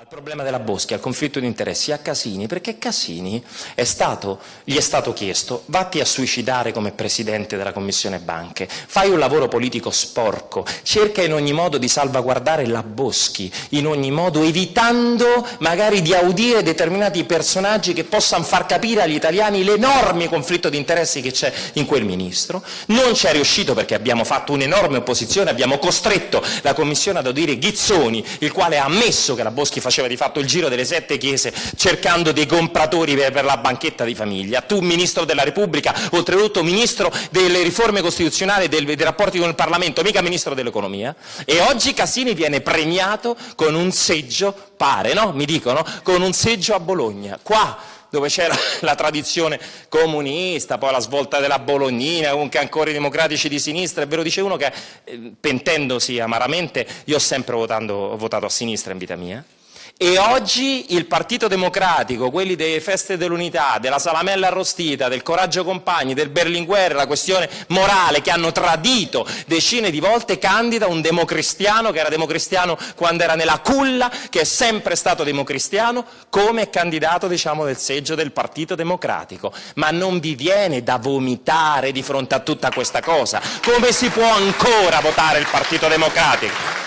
Al problema della Boschi, al conflitto di interessi, a Casini, perché Casini gli è stato chiesto: vatti a suicidare come presidente della Commissione Banche, fai un lavoro politico sporco, cerca in ogni modo di salvaguardare la Boschi, in ogni modo evitando magari di audire determinati personaggi che possano far capire agli italiani l'enorme conflitto di interessi che c'è in quel ministro. Non ci è riuscito perché abbiamo fatto un'enorme opposizione, abbiamo costretto la Commissione ad audire Ghizzoni, il quale ha ammesso che la Boschi faceva di fatto il giro delle 7 chiese cercando dei compratori per la banchetta di famiglia. Tu, Ministro della Repubblica, oltretutto Ministro delle riforme costituzionali e dei rapporti con il Parlamento, mica Ministro dell'Economia, e oggi Casini viene premiato con un seggio, pare, no? Mi dicono, con un seggio a Bologna. Qua, dove c'era la tradizione comunista, poi la svolta della Bolognina, comunque ancora i democratici di sinistra, e ve lo dice uno che, pentendosi amaramente, io ho sempre votato a sinistra in vita mia, e oggi il Partito Democratico, quelli delle feste dell'unità, della salamella arrostita, del coraggio compagni, del Berlinguer, la questione morale, che hanno tradito decine di volte, candida un democristiano che era democristiano quando era nella culla, che è sempre stato democristiano, come candidato, diciamo, del seggio del Partito Democratico. Ma non vi viene da vomitare di fronte a tutta questa cosa? Come si può ancora votare il Partito Democratico?